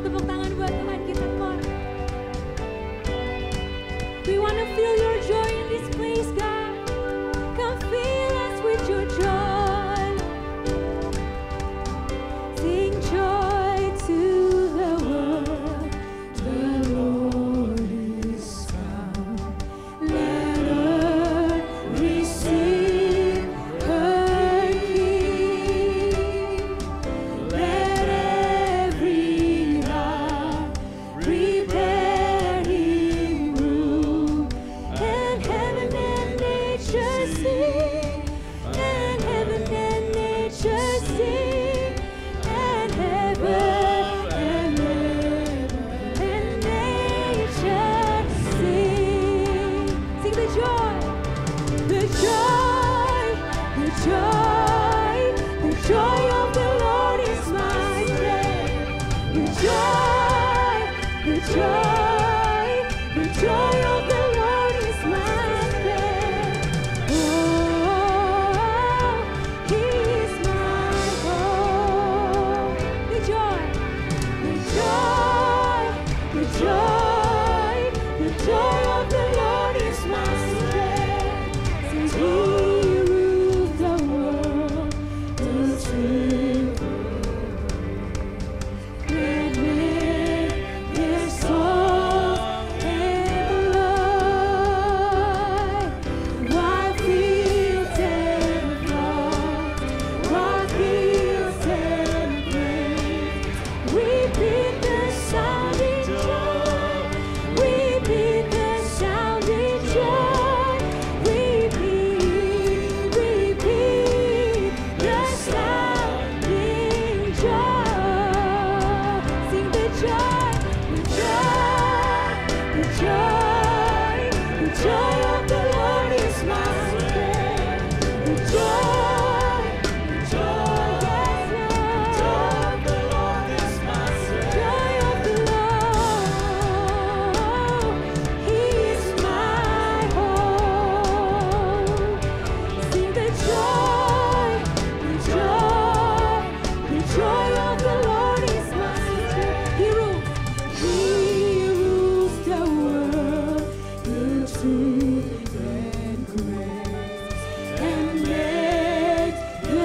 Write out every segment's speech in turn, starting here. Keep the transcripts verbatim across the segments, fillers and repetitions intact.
tepuk tangan buat Tuhan kita, Lord. We want to feel your joy in this place, God. Come fill us with your joy. Sing joy to the world. The Lord is come. Let earth receive her King. Let every heart prepare Him room. And heaven and nature sing. And heaven and nature sing. And heaven and heaven and nature sing. Sing the joy. The joy, the joy, the joy of the Lord is my strength. The joy, the joy, the joy of the Lord is my strength. Oh, He is my hope. The joy, the joy, the joy, the joy of the Lord is my strength. Since He rules the world, the truth. Let men their soul and light. While fields and floods, while fields and plains, we beat the sounding joy. We beat the sounding joy. We beat, we beat the sounding joy. Sing the joy, the joy, the joy, the joy of the Lord is my strength. The joy, the joy, yes, Lord. The joy of the Lord is my strength. Joy of the Lord, He is my hope. Sing the joy, the joy, the joy of the Lord is my strength. He rules, He rules the world, the truth and grace, and makes the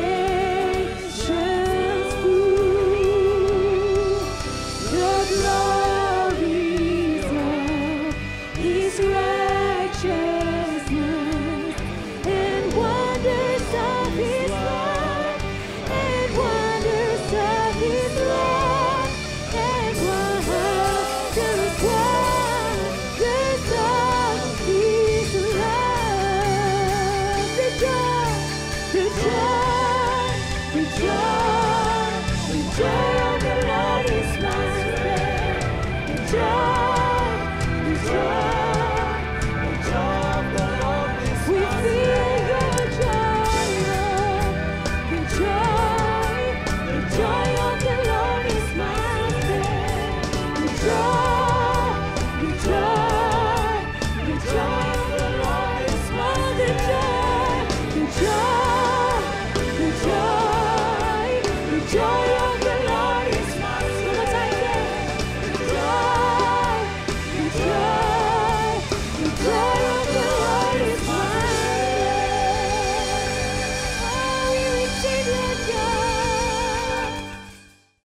nations prove the glories of His righteousness, and wonders of His love, and wonders of His love, and wonders, wonders of His love. The joy, the joy, the joy, the joy of the Lord is my strength. The joy, the joy, the joy of the Lord is my strength. We feel your joy, Lord. The joy, the joy of the Lord is my strength. The joy, the joy, the joy of the Lord is my the joy, the joy, the joy, the joy